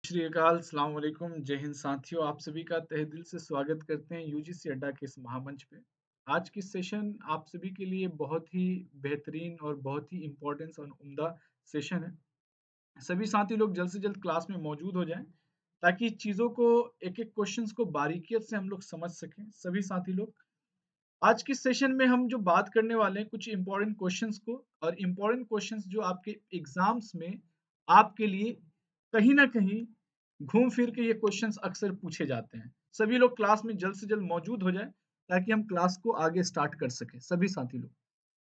श्री अकाल, सलाम वालेकुम, जय हिंद साथियों, आप सभी का तहे दिल से स्वागत करते हैं यूजीसी अड्डा के इस महामंच पे। आज की सेशन आप सभी के लिए बहुत ही बेहतरीन और बहुत ही इम्पोर्टेंस और उम्दा सेशन है। सभी साथी लोग जल्द से जल्द क्लास में मौजूद हो जाएं, ताकि चीज़ों को एक-एक क्वेश्चंस को बारीकियत से हम लोग समझ सकें, सभी साथी लोग। आज के सेशन में हम जो बात करने वाले हैं कुछ इम्पोर्टेंट क्वेश्चंस को और इम्पोर्टेंट क्वेश्चंस जो आपके एग्जाम्स में आपके लिए कहीं ना कहीं घूम फिर के ये क्वेश्चंस अक्सर पूछे जाते हैं। सभी लोग क्लास में जल्द से जल्द मौजूद हो जाए, ताकि हम क्लास को आगे स्टार्ट कर सके सभी साथी लोग।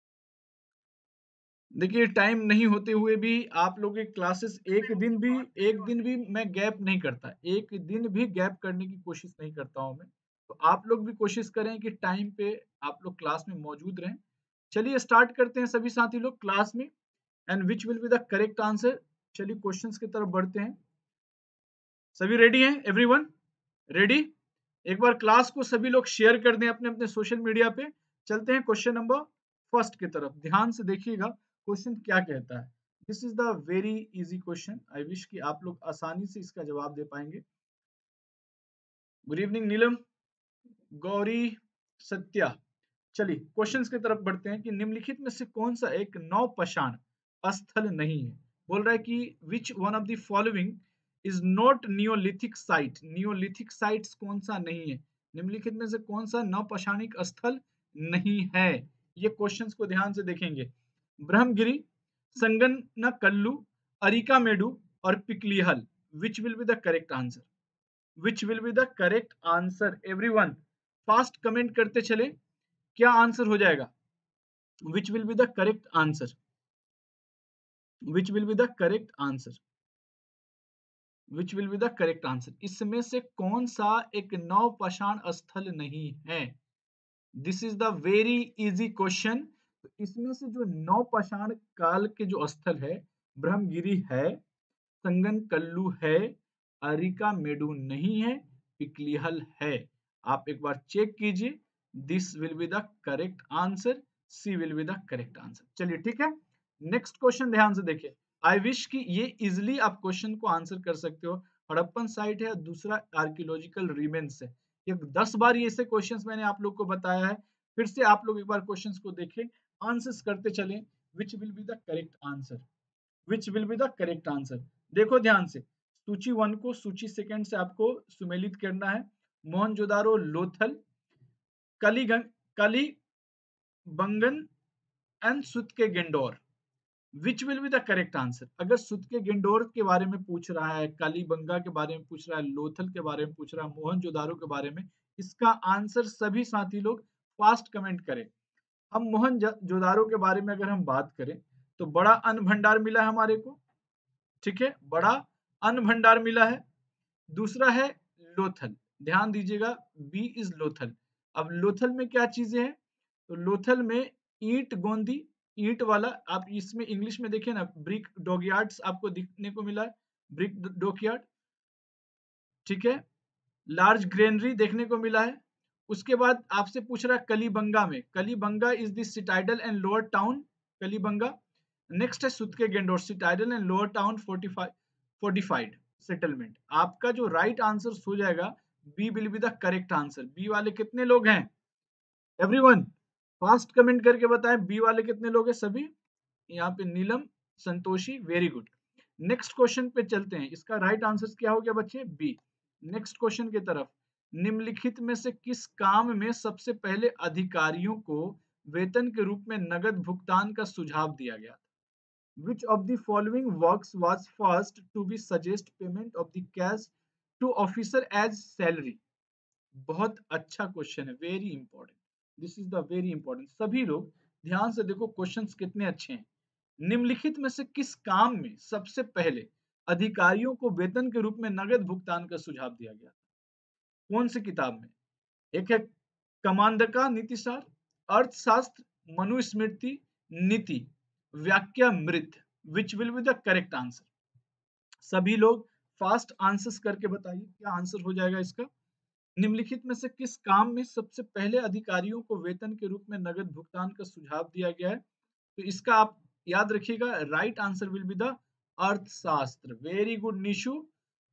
देखिए, टाइम नहीं होते हुए भी आप लोगों के क्लासेस एक दिन भी मैं गैप नहीं करता, एक दिन भी गैप करने की कोशिश नहीं करता हूँ मैं। तो आप लोग भी कोशिश करें कि टाइम पे आप लोग क्लास में मौजूद रहें। चलिए स्टार्ट करते हैं सभी साथी लोग क्लास में। And which will be the correct answer. चलिए क्वेश्चंस की तरफ बढ़ते हैं। सभी रेडी हैं? Everyone ready? एक बार क्लास को सभी लोग शेयर कर दें अपने अपने सोशल मीडिया पे। चलते हैं क्वेश्चन नंबर फर्स्ट की तरफ। ध्यान से देखिएगा क्वेश्चन क्या कहता है। This is the very easy question. I wish कि आप लोग आसानी से इसका जवाब दे पाएंगे। Good evening Neelam, Gauri, Satya. चलिए क्वेश्चंस की तरफ बढ़ते हैं कि निम्नलिखित में से कौन सा एक नौपाषाण स्थल नहीं है। बोल रहा है कि which one of the following is not neolithic site. Neolithic sites कौन सा नहीं है, निम्नलिखित में से कौन सा नौपाषाणिक स्थल नहीं है। ये क्वेश्चंस को ध्यान से देखेंगे। ब्रह्मगिरी, संगनकल्लू, अरिकामेडु और Piklihal. Which will be the correct answer? Which will be the correct answer? Everyone fast comment करते चले, क्या आंसर हो जाएगा? Which will be the correct answer? Which will be the correct answer? Which will be the correct answer? इसमें से कौन सा एक नवपाषाण स्थल नहीं है? This is the very easy question. इसमें से जो नवपाषाण काल के जो स्थल है, ब्रह्मगिरी है, संगनकल्लू है, अरिकामेडु नहीं है, पिकलीहल है। आप एक बार चेक कीजिए। This will be the correct answer. C will be the correct answer. चलिए ठीक है, नेक्स्ट क्वेश्चन ध्यान से देखिए। आई विश कि ये इजिली आप क्वेश्चन को आंसर कर सकते हो। हड़प्पन साइट है, दूसरा आर्कियोलॉजिकल रिमेन्स है। ये 10 बार ये ऐसे क्वेश्चंस मैंने आप लोग को बताया है। फिर से आप लोग एक बार क्वेश्चंस को देखें, आंसर्स करते चलें। Which will be the correct answer? Which will be the correct answer? देखो ध्यान से, सूची 1 को सूची सेकंड से आपको सुमेलित करना है। Mohenjodaro, Lothal, कलिबंगन and Sutkagen Dor. Which will be the correct answer? अगर सुत के गेंडोर के बारे में पूछ रहा है, कालीबंगा के बारे में पूछ रहा है, लोथल के बारे में पूछ रहा है, मोहनजोदारो के बारे में, इसका आंसर सभी साथी लोग फास्ट कमेंट करें। हम मोहनजोदारो के बारे में अगर हम बात करें, तो बड़ा अन्न भंडार मिला है हमारे को। ठीक है, बड़ा अन्न भंडार मिला है। दूसरा है लोथल। ध्यान दीजिएगा, बी इज लोथल। अब लोथल में क्या चीजें हैं? तो लोथल में ईंट गोंदी, ईंट वाला, आप इसमें इंग्लिश में देखिए ना, ब्रिक डॉकयार्ड्स आपको दिखने को मिला है, ब्रिक डॉकयार्ड। ठीक है, लार्ज ग्रेनरी देखने को मिला है। उसके बाद आपसे पूछ रहा है कलीबंगा में, Kalibangan is the citadel and lower town, Kalibangan. Next है Sutkagen Dor, citadel and lower town fortified settlement. आपका जो राइट आंसर हो जाएगा, B will be the correct answer. B वाले कितने लोग हैं? एवरीवन फास्ट कमेंट करके बताएं, बी वाले कितने लोग हैं सभी? यहाँ पे Neelam, Santoshi, very good. Next question पे चलते हैं। इसका राइट आंसर क्या हो गया बच्चे? बी। नेक्स्ट क्वेश्चन की तरफ। निम्नलिखित में से किस काम में सबसे पहले अधिकारियों को वेतन के रूप में नगद भुगतान का सुझाव दिया गया? Which of the following works was first to be suggest payment of the cash to officer as salary? बहुत अच्छा क्वेश्चन है, very important. This is the very important. सभी लोग ध्यान से देखो, क्वेश्चंस कितने अच्छे हैं। निम्नलिखित में से किस काम में सबसे पहले अधिकारियों को वेतन के रूप में नगद भुगतान का सुझाव दिया गया? कौन सी किताब में? एक है कमांडका नीतिसार, Arthashastra, Manusmriti, Nitivakyamrita. Which will be the correct answer? सभी लोग फास्ट आंसर्स करके बताइए, क्या आंसर हो जाएगा इसका? निम्नलिखित में से किस काम में सबसे पहले अधिकारियों को वेतन के रूप में नगद भुगतान का सुझाव दिया गया है? तो इसका आप याद रखिएगा, right answer will be the Arthashastra. Very good Nishu,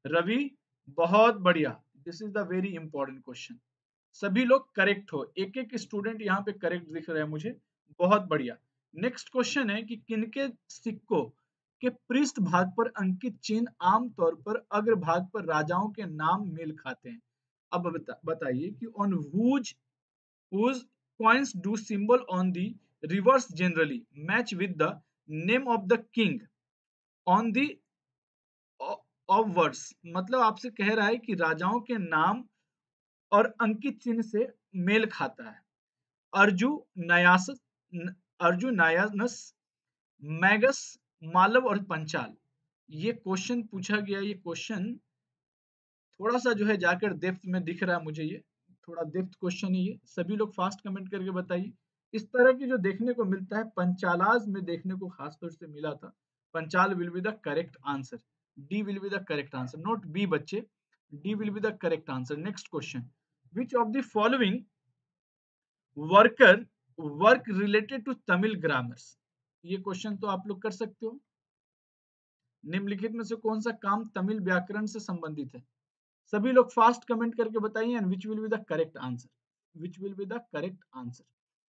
Ravi, बहुत बढ़िया। This is the very important question. सभी लोग करेक्ट हो, एक एक स्टूडेंट यहाँ पे करेक्ट दिख रहे हैं मुझे, बहुत बढ़िया। नेक्स्ट क्वेश्चन है कि किनके सिक्कों के पृष्ठ भाग पर अंकित चिन्ह आमतौर पर अग्रभाग पर राजाओं के नाम मेल खाते हैं। अब बताइए कि on whose coins do symbol on the reverse generally match with the name of the king on the of words। मतलब आपसे कह रहा है कि राजाओं के नाम और अंकित चिन्ह से मेल खाता है। अर्जु नयास अर्जु नयानस, मैगस, मालव और पंचाल। ये क्वेश्चन पूछा गया, ये क्वेश्चन थोड़ा सा जो है जाकर डेप्थ में दिख रहा है मुझे, ये थोड़ा डेप्थ क्वेश्चन है ये। सभी लोग फास्ट कमेंट करके बताइए। इस तरह की जो देखने को मिलता है पंचालाज में देखने को खास तौर से मिला था। Panchal will be the correct answer, D will be the correct answer, not B बच्चे, D will be the correct answer. Next question, which of the following worker work related to Tamil grammars. ये क्वेश्चन तो आप लोग कर सकते हो। निम्नलिखित में से कौन सा काम तमिल व्याकरण से संबंधित है? सभी लोग फास्ट कमेंट करके बताइए and which will be the correct answer, which will be the correct answer,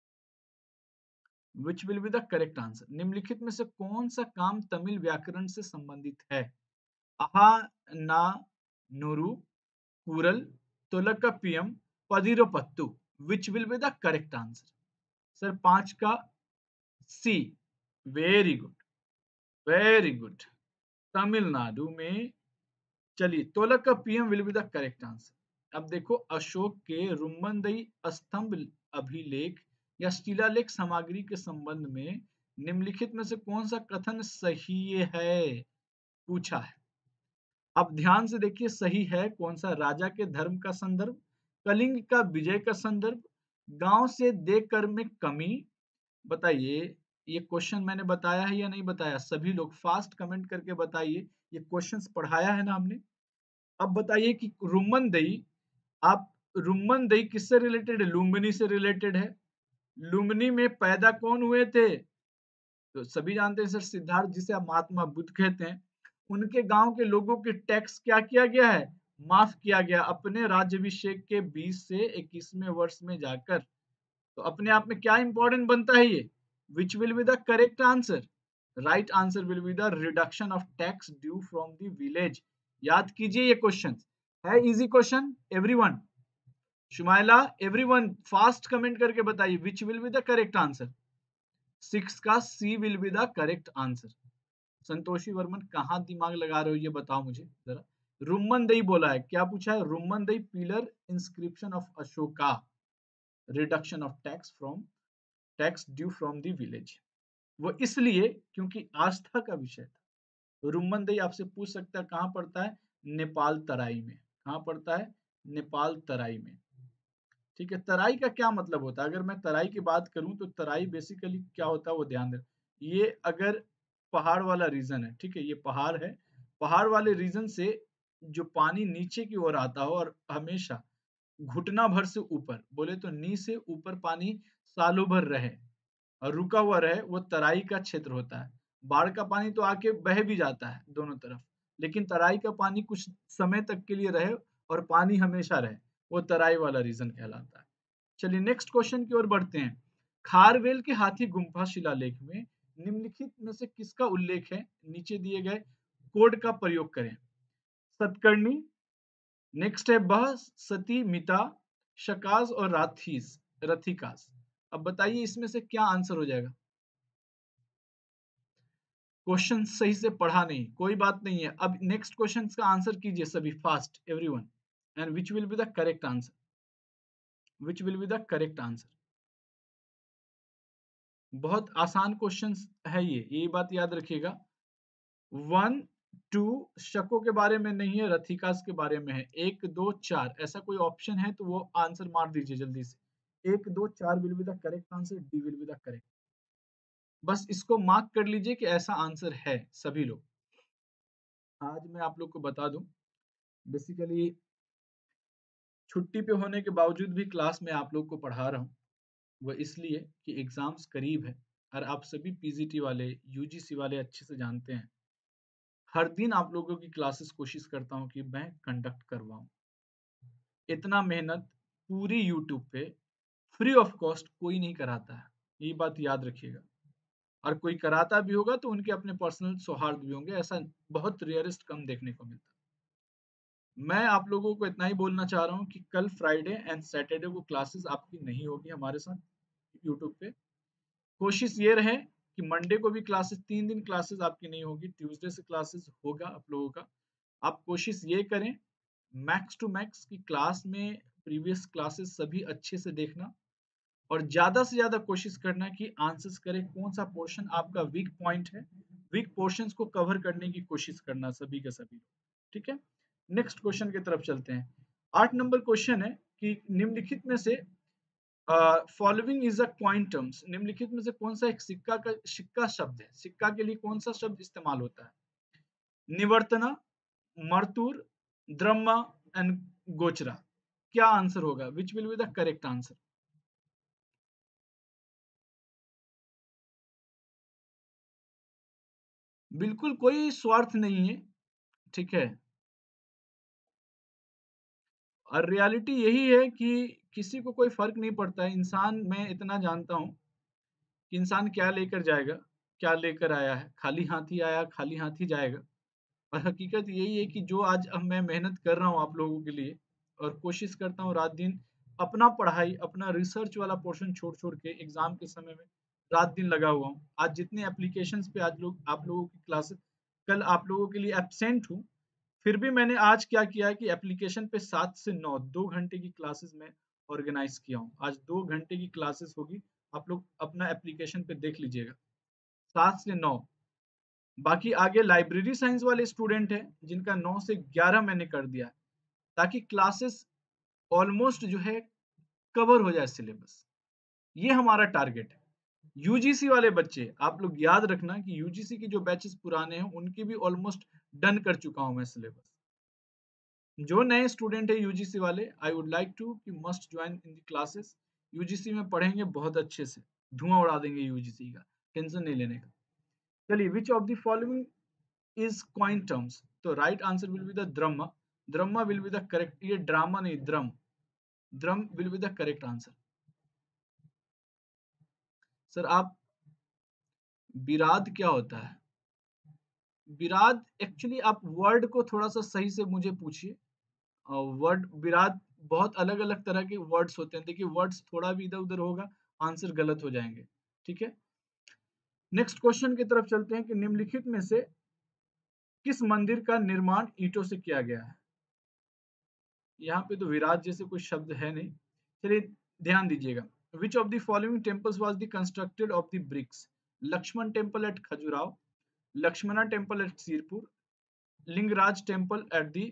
which will be the correct answer. निम्नलिखित में से कौन सा काम तमिल व्याकरण से संबंधित है? Ahananuru, Kural, Tolkappiyam, Padirruppattu. Which will be the correct answer? Sir 5 का C, very good, very good. Tamil Nadu में, चलिए Tolkappiyam will be the correct answer. अब देखो, अशोक के रुम्मनदई स्तंभ अभिलेख या शिलालेख सामग्री के संबंध में निम्नलिखित में से कौन सा कथन सही है, पूछा है। अब ध्यान से देखिए, सही है कौन सा? राजा के धर्म का संदर्भ, कलिंग का विजय का संदर्भ, गांव से देकर में कमी। बताइए, ये क्वेश्चन मैंने बताया है या नहीं बताया? सभी लोग फास्ट कमेंट करके बताइए। ये क्वेश्चंस पढ़ाया है ना हमने? अब बताइए कि रुम्मनदई, आप रुम्मनदई किससे रिलेटेड है? लुम्बिनी से रिलेटेड है। लुम्बिनी में पैदा कौन हुए थे? तो सभी जानते हैं सर, सिद्धार्थ जिसे आप महात्मा बुद्ध कहते हैं, उनके गांव के लोगों के टैक्स क्या किया गया है? माफ किया गया, अपने राज्याभिषेक के 20 से 21वें वर्ष में जाकर। तो अपने आप में क्या इंपॉर्टेंट बनता है ये? Which will be the correct answer? Right answer will be the reduction of tax due from the village. याद कीजिए, ये क्वेश्चन है easy question. Everyone, Shumaila, everyone fast comment करके बताइए which will be the correct answer. 6 का C will be the correct answer. Santoshi Varman, कहाँ दिमाग लगा रहे हो ये बताओ मुझे जरा। रुम्मनदई बोला है, क्या पूछा है? Rummindei pillar inscription of Ashoka, reduction of tax due from the village. वो इसलिए क्योंकि आस्था का विषय था। रुम्मनदई आपसे पूछ सकता है कहाँ पड़ता है? नेपाल तराई में। कहाँ पड़ता है? नेपाल तराई में। ठीक है, तराई का क्या मतलब होता है? अगर मैं तराई की बात करूं तो तराई बेसिकली क्या होता है वो ध्यान दें। ये अगर पहाड़ वाला रीजन है, ठीक है, ये पहाड़ है, पहाड़ वाले रीजन से जो पानी नीचे की ओर आता हो और हमेशा घुटना भर से ऊपर, बोले तो नी से ऊपर पानी सालों भर रहे और रुका हुआ रहे, वो तराई का क्षेत्र होता है। बाढ़ का पानी तो आके बह भी जाता है दोनों तरफ, लेकिन तराई का पानी कुछ समय तक के लिए रहे और पानी हमेशा रहे, वो तराई वाला रीजन कहलाता है। चलिए नेक्स्ट क्वेश्चन की ओर बढ़ते हैं। खारवेल के हाथी गुम्फा शिलालेख में निम्नलिखित में से किसका उल्लेख है? नीचे दिए गए कोड का प्रयोग करें। सतकर्णी, नेक्स्ट है बह, सती, मिता, शकाज और रथिकास। अब बताइए इसमें से क्या आंसर हो जाएगा? क्वेश्चन सही से पढ़ा नहीं, कोई बात नहीं है। अब नेक्स्ट क्वेश्चन का आंसर कीजिए सभी fast, everyone, and which will be the correct answer, which will be the correct answer. बहुत आसान क्वेश्चन है ये बात याद रखिएगा। 1 2 शकों के बारे में नहीं है, रथिकास के बारे में है। 1 2 4 ऐसा कोई ऑप्शन है तो वो आंसर मार दीजिए जल्दी से। 1 2 4 will be the correct answer, D will be the correct. बस इसको मार्क कर लीजिए कि ऐसा आंसर है सभी लोग। आज मैं आप लोग को बता दूं, बेसिकली छुट्टी पे होने के बावजूद भी क्लास में आप लोग को पढ़ा रहा हूँ। वह इसलिए कि एग्जाम्स करीब है और आप सभी पीजीटी वाले, यूजीसी वाले अच्छे से जानते हैं हर दिन आप लोगों की क्लासेस कोशिश करता हूँ कि मैं कंडक्ट करवाऊँ। इतना मेहनत पूरी यूट्यूब पे फ्री ऑफ कॉस्ट कोई नहीं कराता है, ये बात याद रखिएगा। और कोई कराता भी होगा तो उनके अपने पर्सनल सौहार्द भी होंगे, ऐसा बहुत रेयरेस्ट कम देखने को मिलता है। मैं आप लोगों को इतना ही बोलना चाह रहा हूँ कि कल फ्राइडे एंड सैटरडे को क्लासेस आपकी नहीं होगी हमारे साथ यूट्यूब पे। कोशिश ये रहे कि मंडे को भी क्लासेस, 3 दिन क्लासेस आपकी नहीं होगी, ट्यूसडे से क्लासेस होगा आप लोगों का। आप कोशिश ये करें मैक्स टू मैक्स की क्लास में प्रीवियस क्लासेस सभी अच्छे से देखना, और ज्यादा से ज्यादा कोशिश करना कि आंसर्स करें कौन सा पोर्शन आपका वीक पॉइंट है, वीक पोर्शंस को कवर करने की कोशिश करना सभी के सभी। ठीक है, नेक्स्ट क्वेश्चन की तरफ चलते हैं। 8 नंबर क्वेश्चन है कि निम्नलिखित में से फॉलोइंग इज अ क्वांटम्स, निम्नलिखित में से कौन सा एक सिक्का शब्द है, सिक्का के लिए कौन सा शब्द इस्तेमाल होता है? निवर्तना, मर्तूर, द्रह्मा एंड गोचरा। क्या आंसर होगा? Which will be the correct answer? बिल्कुल कोई स्वार्थ नहीं है, ठीक है। और रियलिटी यही है कि किसी को कोई फर्क नहीं पड़ता है, इंसान, मैं इतना जानता हूँ कि इंसान क्या लेकर जाएगा, क्या लेकर आया है, खाली हाथ ही आया, खाली हाथ ही जाएगा। और हकीकत यही है कि जो आज अब मैं मेहनत कर रहा हूँ आप लोगों के लिए, और कोशिश करता हूँ रात दिन अपना पढ़ाई, अपना रिसर्च वाला पोर्शन छोड़ छोड़ के एग्जाम के समय में रात दिन लगा हुआ हूँ। आज जितने एप्लीकेशंस पे आज लोग आप लोगों की क्लासेस, कल आप लोगों के लिए एब्सेंट हूँ, फिर भी मैंने आज क्या किया है कि एप्लीकेशन पे 7 से 9 2 घंटे की क्लासेस में ऑर्गेनाइज किया हूँ। आज 2 घंटे की क्लासेस होगी, आप लोग अपना एप्लीकेशन पे देख लीजिएगा, 7 से 9। बाकी आगे लाइब्रेरी साइंस वाले स्टूडेंट हैं जिनका 9 से 11 मैंने कर दिया है, ताकि क्लासेस ऑलमोस्ट जो है कवर हो जाए सिलेबस। ये हमारा टारगेट है। यूजीसी वाले बच्चे, आप लोग याद रखना कि यूजीसी के जो बैचेस पुराने हैं उनकी भी ऑलमोस्ट डन कर चुका हूं मैं सिलेबस। जो नए स्टूडेंट है यूजीसी वाले, आई वुड लाइक टू कि must join in the classes. UGC में पढ़ेंगे बहुत अच्छे से, धुआं उड़ा देंगे यूजीसी का, टेंशन नहीं लेने का। चलिए, which of the following is quantums? तो right answer will be the drum. Drum will be the correct, ये ड्रामा नहीं, drum, drum will be the correct answer. Sir आप, विराद क्या होता है? विराद एक्चुअली आप वर्ड को थोड़ा सा सही से मुझे पूछिए। वर्ड विराद, बहुत अलग अलग तरह के वर्ड्स होते हैं, देखिए वर्ड्स थोड़ा भी इधर उधर होगा आंसर गलत हो जाएंगे। ठीक है, नेक्स्ट क्वेश्चन की तरफ चलते हैं कि निम्नलिखित में से किस मंदिर का निर्माण ईंटों से किया गया है? यहाँ पे तो विराट जैसे कोई शब्द है नहीं। चलिए ध्यान दीजिएगा। Which of the following temples was the constructed of the bricks? Lakshman temple at Khajuraho, Lakshmana temple at Sirpur, Lingaraj temple at the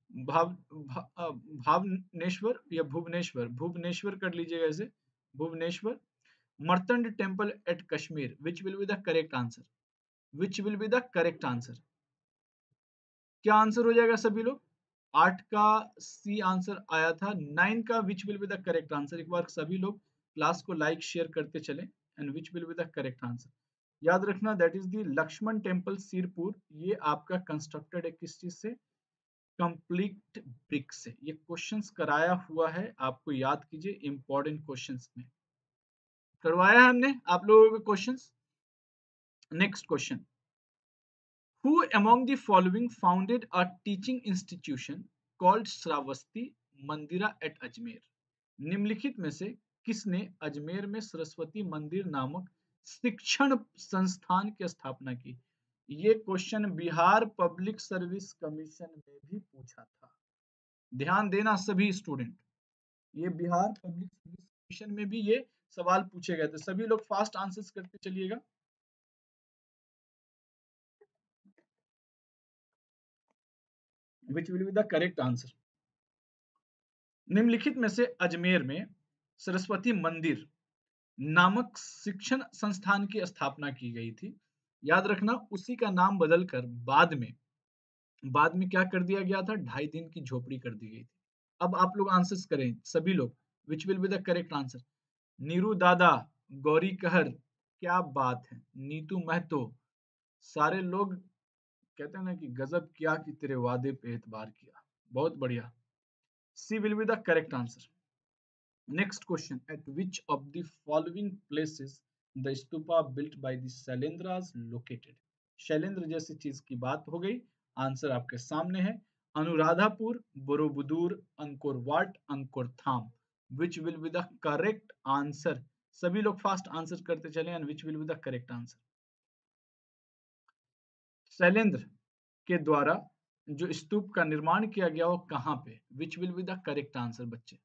Bhubaneswar या भुवनेश्वर, भुवनेश्वर कर लीजिएगा इसे, Bhubaneswar, Martand temple at Kashmir. Which will be the correct answer? Which will be the correct answer? क्या answer हो जाएगा सभी लोग? 8 का सी आंसर आया था, 9 का which will be the correct answer? एक बार सभी लोग क्लास को लाइक शेयर करते चले। And which will be the correct answer? याद रखना that is the Lakshman temple Sirpur. ये आपका कंस्ट्रक्टेड है किस चीज से? कंप्लीट ब्रिक से। ये क्वेश्चंस कराया हुआ है, आपको याद कीजिए इंपॉर्टेंट क्वेश्चंस में करवाया है हमने आप लोगों के questions. Next question, Who among the following founded a teaching institution called Sravasti Mandira at Ajmer? निम्नलिखित में से किसने अजमेर में सरस्वती मंदिर नामक शिक्षण संस्थान की स्थापना की? ये question Bihar public service commission में भी पूछा था। ध्यान देना सभी स्टूडेंट, ये बिहार पब्लिक सर्विस कमीशन में भी ये सवाल पूछे गए थे। सभी लोग फास्ट आंसर्स करते चलिएगा। Which will be the correct answer? निम्नलिखित में से अजमेर में सरस्वती मंदिर नामक शिक्षण संस्थान की स्थापना की गई थी। याद रखना उसी का नाम बदलकर बाद में क्या कर दिया गया था? 2.5 दिन की झोपड़ी कर दी गई थी। अब आप लोग आंसर्स करें सभी लोग, which will be the correct answer? Neeru Dada, Gauri कहर, क्या बात है, नीतू महतो, सारे लोग कहते हैं ना कि गजब किया कि तेरे वादे पे एतबार किया। बहुत बढ़िया। C will be the correct answer. Next question, at which of the following places the stupa built by the Shailendras located. Shailendra जैसी चीज की बात हो गई, आंसर आपके सामने है, Anuradhapura, Borobudur, Angkor Wat, Angkor Thom. Which will be the correct answer. सभी लोग फास्ट आंसर करते चले, and which will be the correct answer. Shailendra के द्वारा जो स्तूप का निर्माण किया गया वो कहाँ पे, which will be the correct answer बच्चे,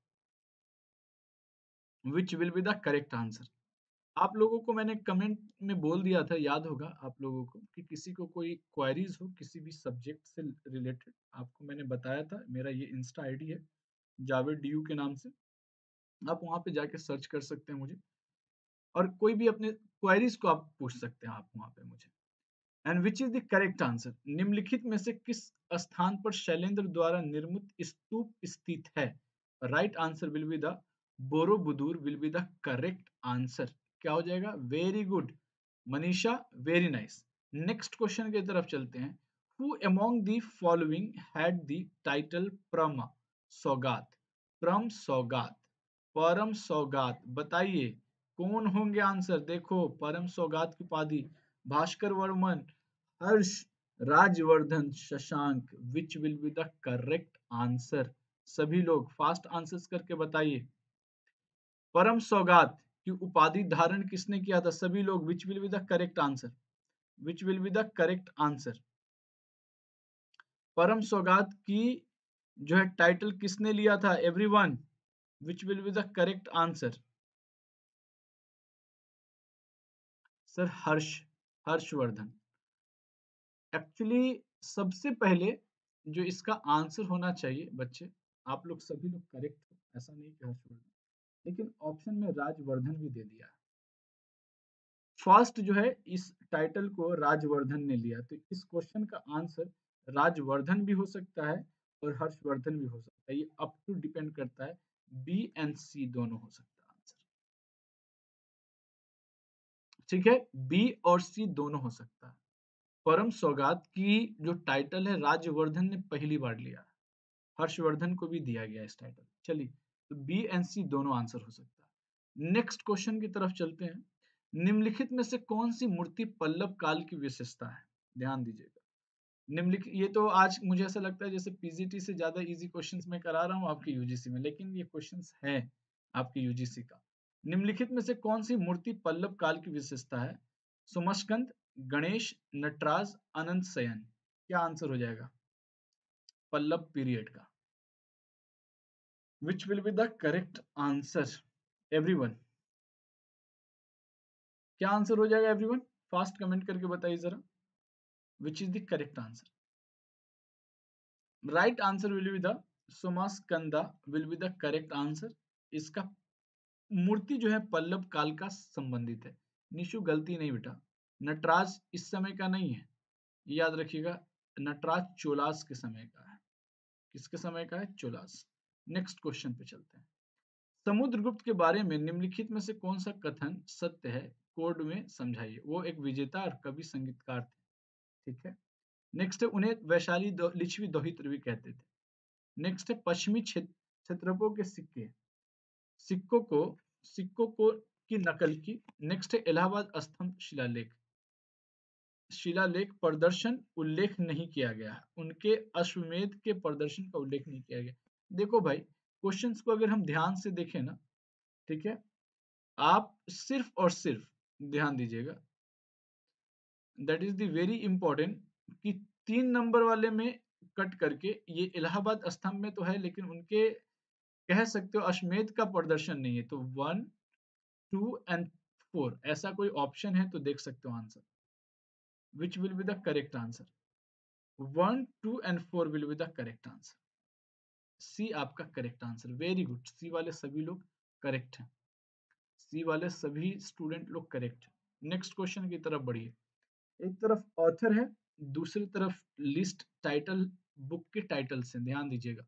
which will be the correct answer. आप लोगों को मैंने कमेंट में बोल दिया था, याद होगा आप लोगों को, कि किसी को कोई क्वेरीज हो किसी भी सब्जेक्ट से रिलेटेड, आपको मैंने बताया था मेरा ये इंस्टा आईडी है जावेद डीयू के नाम से, आप वहां पे जाके सर्च कर सकते हैं मुझे, और कोई भी अपने क्वेरीज को आप पूछ सकते हैं आप वहां पे मुझे। And which is the correct answer, निम्नलिखित में से किस स्थान पर शैलेंद्र द्वारा निर्मित स्तूप स्थित है। Right answer will be the Borobudur will be the correct answer. क्या हो जाएगा, very good Manisha, very nice. Next question की तरफ चलते हैं। Who among the following had the title Param Saugat. प्रम सौगात, परम सौगात, बताइए कौन होंगे आंसर। देखो परम सौगात की उपाधि Bhaskar Varman, Harsha, Rajyavardhan, Shashank. Which will be the correct answer. सभी लोग फास्ट आंसर्स करके बताइए, परम सौगात की उपाधि धारण किसने किया था। सभी लोग, which will be the correct answer, which will be the correct answer. परम सौगात की जो है टाइटल किसने लिया था, everyone, which will be the correct answer. Sir Harshvardhan. Actually सबसे पहले जो इसका आंसर होना चाहिए बच्चे, आप लोग सभी लोग करेक्ट हो, ऐसा नहीं कि हर्षवर्धन, लेकिन ऑप्शन में राजवर्धन भी दे दिया है। फर्स्ट जो है इस टाइटल को राजवर्धन ने लिया, तो इस क्वेश्चन का आंसर राजवर्धन भी हो सकता है और हर्षवर्धन भी हो सकता है, ये अप टू डिपेंड करता है, बी एंड सी दोनों हो सकता है आंसर। ठीक है, बी और सी दोनों हो सकता है। परम सौगात की जो टाइटल है राजवर्धन ने पहली बार लिया, हर्षवर्धन को भी दिया गया इस टाइटल। चलिए, तो बी एंड सी दोनों आंसर हो सकता है। नेक्स्ट क्वेश्चन की तरफ चलते हैं। निम्नलिखित में से कौन सी मूर्ति पल्लव काल की विशेषता है। ध्यान दीजिएगा, निम्नलिखित, ये तो आज मुझे ऐसा लगता है जैसे पीजीटी से ज्यादा इजी क्वेश्चंस मैं करा रहा हूँ आपके यूजीसी में, लेकिन ये क्वेश्चंस है आपके यूजीसी का। निम्नलिखित में से कौन सी मूर्ति पल्लव काल की विशेषता है। सुमस्कंद, गणेश, नटराज, अनंत शयन। क्या आंसर हो जाएगा पल्लव पीरियड का। Which will be the correct answer, everyone? क्या आंसर हो जाएगा एवरीवन, फास्ट कमेंट करके बताइए जरा, which is the correct answer. Right answer will be the Somaskanda will be the correct answer. इसका मूर्ति जो है पल्लव काल का संबंधित है। निशु गलती नहीं बेटा, नटराज इस समय का नहीं है, याद रखिएगा, नटराज चोलास के समय का है। किसके समय का है, चोलास। नेक्स्ट क्वेश्चन पे चलते हैं। समुद्रगुप्त के बारे में निम्नलिखित में से कौन सा कथन सत्य है, कोड में समझाइए। वो एक विजेता और कवि संगीतकार थे। ठीक है, नेक्स्ट है, उन्हें वैशाली लिच्छवी दोहित्र भी कहते थे। नेक्स्ट है, पश्चिमी क्षेत्रपों के सिक्कों को सिक्कों को की नकल की। नेक्स्ट है, इलाहाबाद स्तंभ शिलालेख प्रदर्शन उल्लेख नहीं किया गया, उनके अश्वमेध के प्रदर्शन का उल्लेख नहीं किया गया। देखो भाई, क्वेश्चंस को अगर हम ध्यान से देखें ना, ठीक है, आप सिर्फ और सिर्फ ध्यान दीजिएगा, that is the very important, कि 3 नंबर वाले में कट करके, ये इलाहाबाद स्तंभ में तो है लेकिन उनके कह सकते हो अश्वमेध का प्रदर्शन नहीं है, तो 1, 2 एंड 4 ऐसा कोई ऑप्शन है तो देख सकते हो answer, which will be the correct answer. 1, 2 and 4 will be the correct answer. C आपका correct answer, very good, C वाले सभी लोग करेक्ट हैं, सी वाले सभी स्टूडेंट लोग करेक्ट हैं। नेक्स्ट क्वेश्चन की तरफ बढ़िए। एक तरफ ऑथर है, दूसरी तरफ लिस्ट टाइटल, बुक के टाइटल से ध्यान दीजिएगा।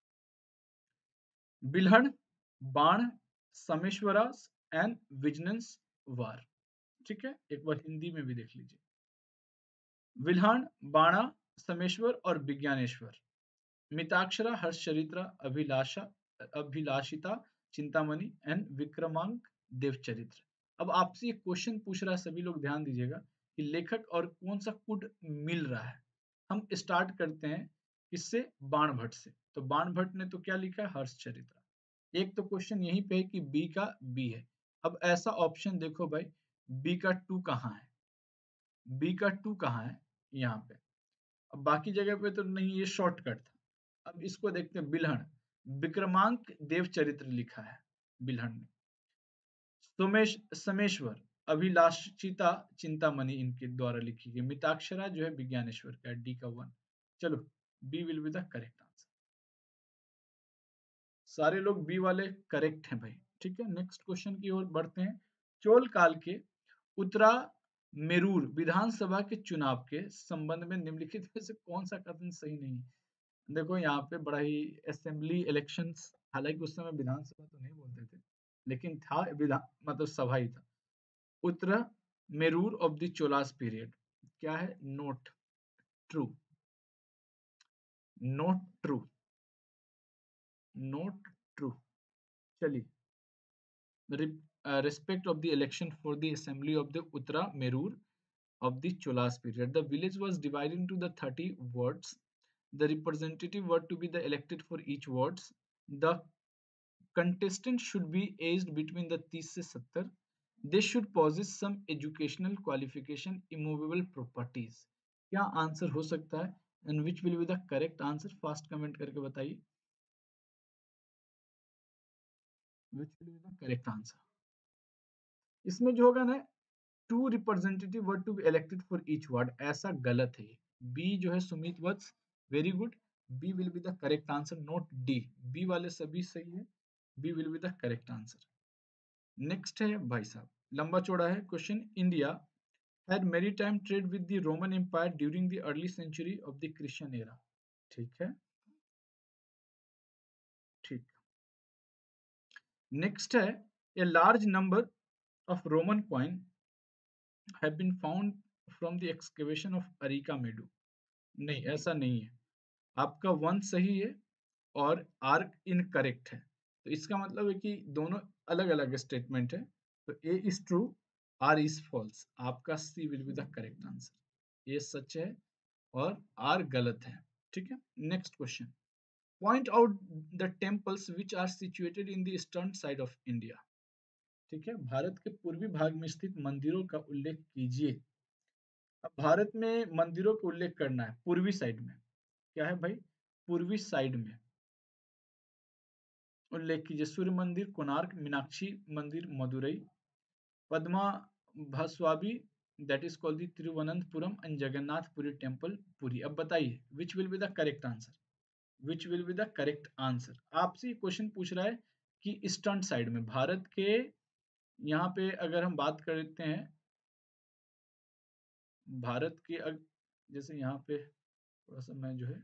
बिल्हण, बाण, समेश्वरास एंड विजनेंस वार। ठीक है, एक बार हिंदी में भी देख लीजिए। विल्हान, बाणा, समेश्वर और विज्ञानेश्वर। Mitakshara, Harshacharita, Abhilashita, Chintamani and Vikramankadevacharita. अब आपसे एक क्वेश्चन पूछ रहा है, सभी लोग ध्यान दीजिएगा कि लेखक और कौन सा कुड मिल रहा है। हम स्टार्ट करते हैं इससे, बाण भट्ट से। तो बाण भट्ट ने तो क्या लिखा है, हर्षचरित्र। एक तो क्वेश्चन यहीं पे है कि बी का बी है। अब ऐसा ऑप्शन देखो भाई, बी का टू कहाँ है, बी का टू कहाँ है, यहाँ पे। अब बाकी जगह पे तो नहीं, ये शॉर्टकट था। अब इसको देखते हैं, बिल्हण, विक्रमांक देवचरित्र लिखा है बिल्हण ने। समेश्वर, अभिलाषिता, चिंतामणि इनके द्वारा लिखी गई। मिताक्षरा जो है विज्ञानेश्वर का, डी का वन। चलो, B will be the correct answer. सारे लोग बी वाले करेक्ट हैं भाई। ठीक है, नेक्स्ट क्वेश्चन की ओर बढ़ते हैं। चोल काल के उत्तरा मेरूर विधानसभा के चुनाव के संबंध में निम्नलिखित में से कौन सा कथन सही नहीं है। देखो यहाँ पे बड़ा ही असेंबली इलेक्शंस, हालांकि उस समय विधानसभा तो नहीं बोलते थे, लेकिन था विधान, मतलब सभा ही था। Uttaramerur of the Cholas period क्या है, not true, not true, not true. चलिए, respect of the election for the assembly of the Uttara Merur of the Cholas period. The village was divided into the 30 wards. The representative were to be the elected for each wards. The contestant should be aged between the 30 से 70. They should possess some educational qualification, immovable properties. क्या answer हो सकता है, and which will be the correct answer? Fast comment करके बताइए, which will be the correct answer. इसमें जो होगा ना, two representative were to be elected for each ward, ऐसा गलत है। बी जो है Sumit Vats, very good, B will be the correct answer, not D. B वाले सभी सही है, B will be the correct answer. Next है भाई साहब, लंबा चौड़ा है question. India had maritime trade with the Roman Empire during the early century of the Christian era. ठीक है, ठीक। नेक्स्ट है, a large number of Roman coin have been found from the excavation of Arica Medu. नहीं, ऐसा नहीं है। आपका one सही है और आर इनकरेक्ट है। तो इसका मतलब है कि दोनों अलग अलग स्टेटमेंट है। तो A is true, R is false. आपका C will be the correct answer. A सच है और आर गलत है। ठीक है, next question. Point out the temples which are situated in the eastern side of India. ठीक है, भारत के पूर्वी भाग में स्थित मंदिरों का उल्लेख कीजिए। अब भारत में मंदिरों का उल्लेख करना है पूर्वी साइड में। क्या है भाई, पूर्वी साइड में उल्लेख कीजिए। सूर्य मंदिर कोणार्क, मीनाक्षी मंदिर Madurai, Padmanabhaswamy that is called the Thiruvananthapuram and Jagannathpuri temple Puri. अब बताइए which will be the correct answer, which will be the correct answer. आपसे क्वेश्चन पूछ रहा है कि ईस्टर्न साइड में भारत के, यहाँ पे अगर हम बात करते हैं भारत के जैसे यहाँ पे थोड़ा सा मैं जो है,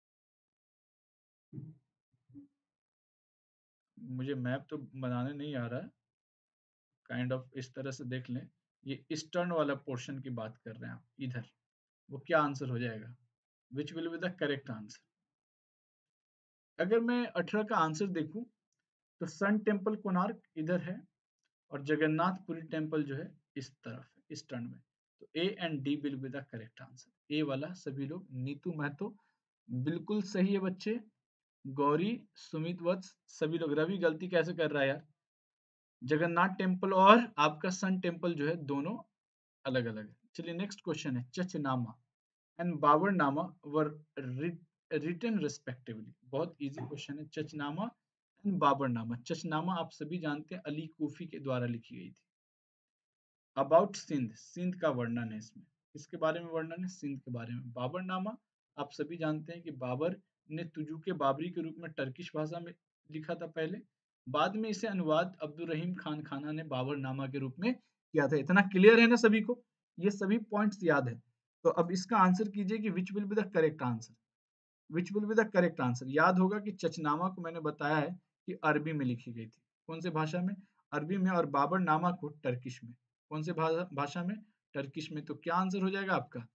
मुझे मैप तो बनाने नहीं आ रहा है, काइंड ऑफ इस तरह से देख लें। ये ईस्टर्न वाला पोर्शन की बात कर रहे हैं आप, इधर वो क्या आंसर हो जाएगा, which will be the correct answer. अगर मैं 18 का आंसर देखूं तो सन टेम्पल कोणार्क इधर है और जगन्नाथपुरी टेम्पल जो है इस तरफ है, ईस्टर्न में। तो A and D will be the correct answer. A वाला सभी लोग। नीतू महतो बिल्कुल सही है बच्चे। गौरी, सुमित वत्स, सभी लोग। रवि गलती कैसे कर रहा है यार, जगन्नाथ टेम्पल और आपका सन टेम्पल जो है दोनों अलग अलग है। चलिए नेक्स्ट क्वेश्चन है, Chachnama and Baburnama were written respectively. बहुत इजी क्वेश्चन है, चचनामा एंड बाबरनामा। चचनामा आप सभी जानते हैं अली कूफी के द्वारा लिखी गई थी। अबाउट सिंध, सिंध का वर्णन है इसमें। किसके बारे में वर्णन है, सिंध के बारे में। बाबरनामा आप सभी जानते हैं कि बाबर ने तुजुके बाबरी के रूप में टर्किश भाषा में लिखा था पहले, बाद में इसे अनुवाद अब्दुल रहीम खान खाना ने बाबरनामा के रूप में किया था। इतना क्लियर है ना सभी को, ये सभी पॉइंट्स याद है। तो अब इसका आंसर कीजिए कि which will be the correct answer, which will be the correct answer. याद होगा कि चचनामा को मैंने बताया है कि अरबी में लिखी गई थी। कौन से भाषा में, अरबी में। और बाबरनामा को टर्किश में। कौन से भाषा में, टर्किश में। तो क्या आंसर हो जाएगा आपका,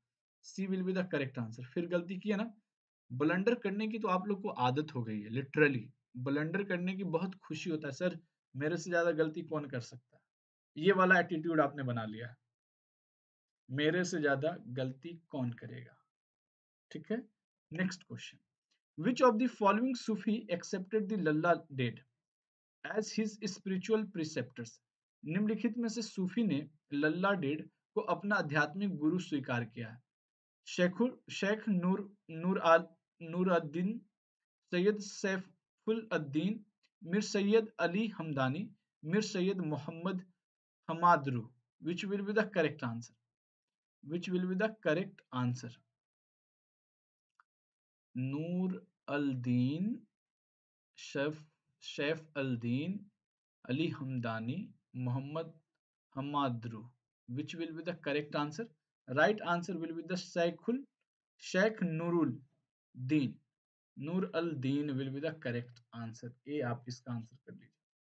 C will be the correct answer. फिर गलती की है ना, ब्लंडर करने की तो आप लोग को आदत हो गई है, लिटरली ब्लंडर करने की बहुत खुशी होता है। सर मेरे से ज्यादा गलती कौन कर सकता है, ये वाला एटीट्यूड आपने बना लिया है, मेरे से ज्यादा गलती कौन करेगा। ठीक है, next question, which of the following Sufi accepted the Lalla Ded as his spiritual preceptors. निम्नलिखित में से सूफी ने लल्ला डेड को अपना आध्यात्मिक गुरु स्वीकार किया है। शेख नूर अद्दीन, सैयद सैफुल अद्दीन, मिर Syed Ali Hamadani, Mir Syed Mohammad Hamadani. Which will be the correct answer? Which will be the correct answer? Noor al Din, शेफ chef Al Deen, Ali Hamdani, Mohammad हमादरू। Which will be the correct answer? Right answer will be the Sheikh Nurul Deen. Nur al Deen will be the correct answer. A आप इसका answer कर लीजिए।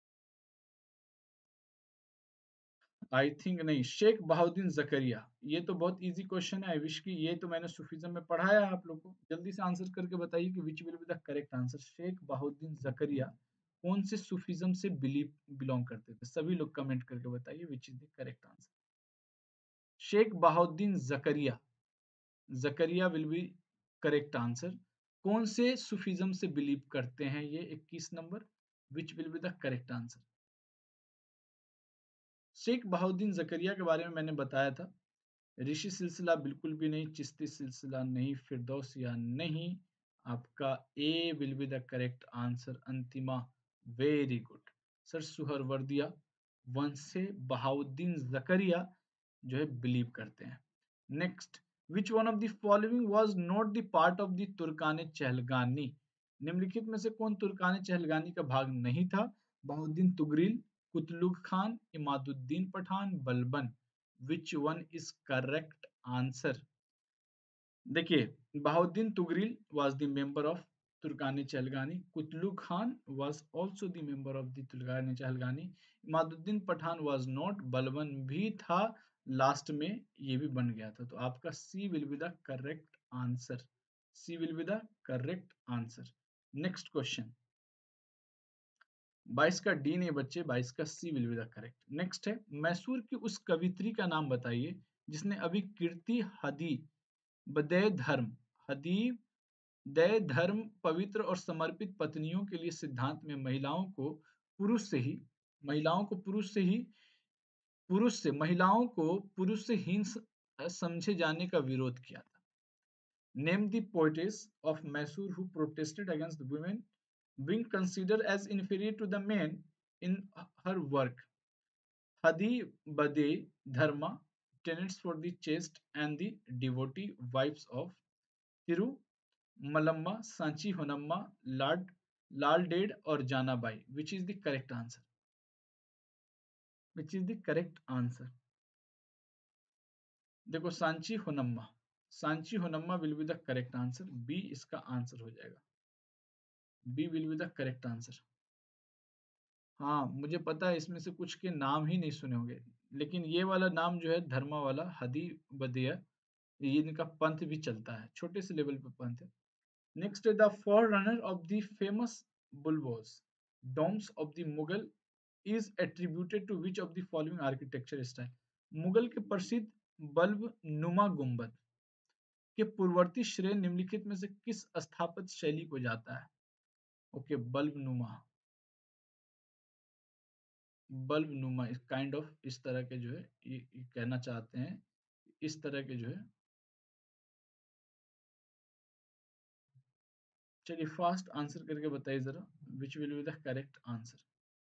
I think नहीं, शेख बहाउद्दीन जकरिया। ये तो बहुत easy question है, I wish की ये तो मैंने सूफीज्म में पढ़ाया है आप लोग को। जल्दी से आंसर करके बताइए कि which will be the correct answer. Sheikh Bahauddin Zakariya कौन से सूफीज्म से बिलोंग करते थे? सभी लोग कमेंट करके बताइए which is the correct answer. Sheikh Bahauddin Zakariya, Zakariya will be correct answer. कौन से सूफीज्म से बिलीव करते हैं ये? 21 number, which will be the correct answer. Sheikh Bahauddin Zakariya के बारे में मैंने बताया था, ऋषि सिलसिला बिल्कुल भी नहीं, चिश्ती सिलसिला नहीं, फिरदौसिया नहीं। आपका A will be the correct answer, Antima. Very good sir, Suhrawardiya वंश से बहाउद्दीन जकरिया जो है बिलीव करते हैं। Next, which one of the following was not the part of the Turkan Chahalgani. निम्नलिखित में से कौन तुर्कान चहलगानी का भाग नहीं था? Bahauddin Tughril, Qutlugh Khan, Imaduddin Pathan, Balban. Which one is correct answer? देखिए Bahauddin Tughril was the member of Turkan Chahalgani, Qutlugh Khan was also the member of the Turkan Chahalgani, Imaduddin Pathan was not, Balban भी था, लास्ट में ये भी बन गया था। तो आपका C will be the correct answer. C will be the correct answer. Next question, 22 का डी नहीं बच्चे, 22 का C will be the correct. Next है, मैसूर की उस कवित्री का नाम बताइए जिसने अभी कीर्ति हदी बदय धर्म, हदीब दय धर्म, पवित्र और समर्पित पत्नियों के लिए सिद्धांत में पुरुष से ही महिलाओं को पुरुष से हीन समझे जाने का विरोध किया था। Name the poetess of Mysore who protested against women being considered as inferior to the men in her work. Hadi Bade Dharma, Tenets for the Chaste and the Devotee Wives of Thiru Malamma, Sanchi Honamma, Lal Ded और Jana Bai. Which is the correct answer? Which is the correct answer? देखो Sanchi Honnamma will be the correct answer. B इसका answer हो जाएगा, B will be the correct answer. हाँ मुझे पता है इसमें से कुछ के नाम ही नहीं सुने होंगे, लेकिन ये वाला नाम जो है धर्मा वाला हदी बदिया, ये इनका पंथ भी चलता है, छोटे से लेवल पे पंथ है। Next, the forerunner of the famous bulbous domes of the Mughal is attributed to which of the following architecture style. Mughal के प्रसिद्ध बल्ब नुमा गुंबद के पूर्ववर्ती श्रेय निम्नलिखित में से किस स्थापत्य शैली को जाता है? ओके, बल्ब नुमा काइंड ऑफ इस तरह के जो है ये कहना चाहते हैं, इस तरह के जो है। चलिए फास्ट आंसर करके बताइए जरा, which will be the correct answer?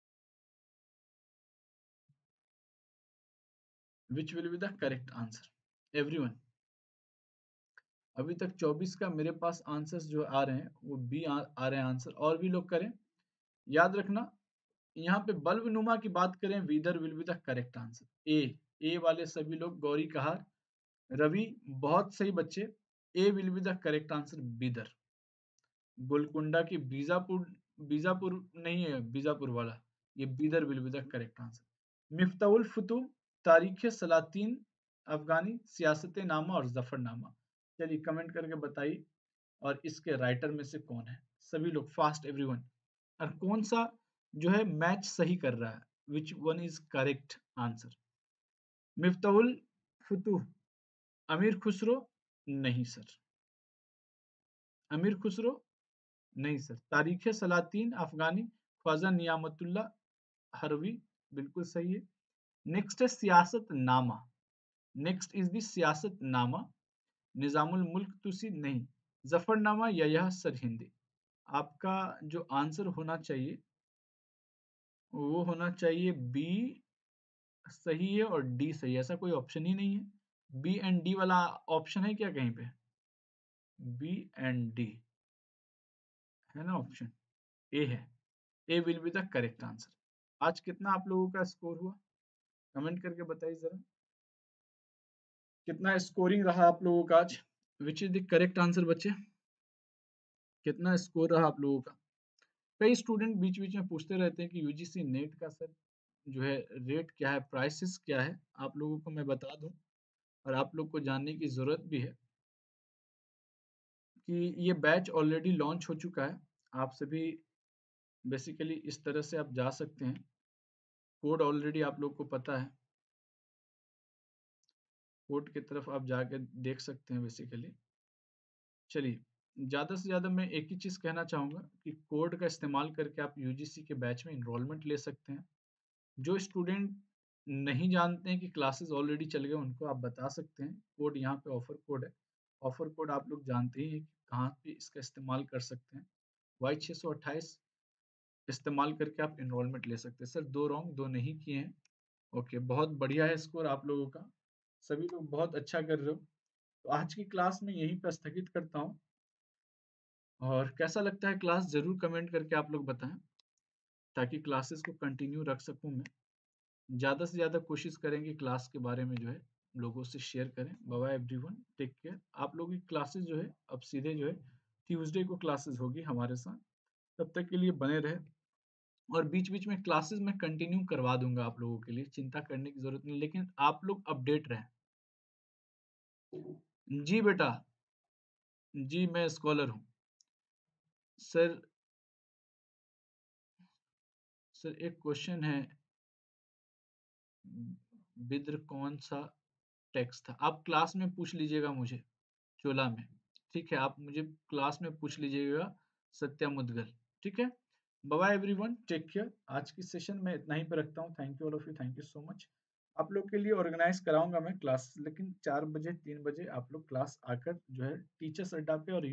Which will be the correct answer everyone? अभी तक 24 का मेरे पास आंसर्स जो आ रहे हैं वो बी आ रहे हैं आंसर, और भी लोग करें। याद रखना यहाँ पे बल्ब नुमा की बात करें, Bidar will be the correct answer. A वाले सभी लोग, गौरी कहार, रवि, बहुत सही बच्चे, A will be the correct answer Bidar. Golconda की बीजापुर नहीं है, बीजापुर वाला, ये Bidar will be the correct answer. Miftahul Futuh, Tarikh Salatin अफगानी, सियासत नामा और जफरनामा। चलिए कमेंट करके बताइए, और इसके राइटर में से कौन है? सभी लोग फास्ट एवरीवन। और कौन सा जो है मैच सही कर रहा है? Which one is correct answer? Miftahul Futuh, Amir Khusro? नहीं सर। अमीर खुसरो? नहीं सर। तारीख सलातीन अफगानी, ख्वाजा नियामतुल्लाह हरवी, बिल्कुल सही है। नेक्स्ट है सियासत नामा। नेक्स्ट इज द सियासत नामा। निजामुल मुल्क तुसी? नहीं। जफरनामा यह सरहिंदी। आपका जो आंसर होना चाहिए वो होना चाहिए बी सही है और डी सही है, ऐसा कोई ऑप्शन ही नहीं है। बी एंड डी वाला ऑप्शन है क्या कहीं पे? बी एंड डी है ना ऑप्शन? ए है। A will be the correct answer. आज कितना आप लोगों का स्कोर हुआ? कमेंट करके बताइए जरा, कितना स्कोरिंग रहा आप लोगों का आज? Which is the correct answer बच्चे? कितना स्कोर रहा आप लोगों का? कई स्टूडेंट बीच बीच में पूछते रहते हैं कि यूजीसी नेट का सर जो है रेट क्या है, प्राइसेस क्या है। आप लोगों को मैं बता दूं, और आप लोग को जानने की जरूरत भी है कि ये बैच ऑलरेडी लॉन्च हो चुका है। आप सभी बेसिकली इस तरह से आप जा सकते हैं। कोड ऑलरेडी आप लोग को पता है, कोड की तरफ आप जाके देख सकते हैं बेसिकली। चलिए, ज़्यादा से ज़्यादा मैं एक ही चीज़ कहना चाहूँगा कि कोड का इस्तेमाल करके आप यूजीसी के बैच में इनरोलमेंट ले सकते हैं। जो स्टूडेंट नहीं जानते हैं कि क्लासेस ऑलरेडी चल गए, उनको आप बता सकते हैं कोड यहाँ पे ऑफर कोड है। ऑफर कोड आप लोग जानते ही हैं कि कहाँ पे इसका इस्तेमाल कर सकते हैं। Y628 इस्तेमाल करके आप इनरोलमेंट ले सकते हैं। सर दो रॉन्ग, दो नहीं किए हैं। ओके, बहुत बढ़िया है स्कोर आप लोगों का, सभी लोग बहुत अच्छा कर रहे हो। तो आज की क्लास में यहीं पर स्थगित करता हूँ, और कैसा लगता है क्लास जरूर कमेंट करके आप लोग बताएं, ताकि क्लासेस को कंटिन्यू रख सकूं मैं। ज़्यादा से ज़्यादा कोशिश करेंगे क्लास के बारे में जो है लोगों से शेयर करें। Bye bye everyone, take care. आप लोगों की क्लासेस जो है अब सीधे जो है ट्यूसडे को क्लासेस होगी हमारे साथ। तब तक के लिए बने रहे, और बीच बीच में क्लासेस मैं कंटिन्यू करवा दूंगा आप लोगों के लिए, चिंता करने की जरूरत नहीं, लेकिन आप लोग अपडेट रहें। जी बेटा, जी मैं स्कॉलर हूँ सर। सर एक क्वेश्चन है, बिद्र कौन सा टेक्स्ट था? आप क्लास में पूछ लीजिएगा मुझे, चोला में। ठीक है, आप मुझे क्लास में पूछ लीजिएगा, सत्या मुदगल। ठीक है, bye bye everyone, take care. आज की सेशन में इतना ही पे रखता हूँ। Thank you all of you, thank you so much. आप लोग के लिए ऑर्गेनाइज कराऊंगा मैं क्लास, लेकिन 4 बजे 3 बजे आप लोग क्लास आकर जो है टीचर्स अड्डा पे और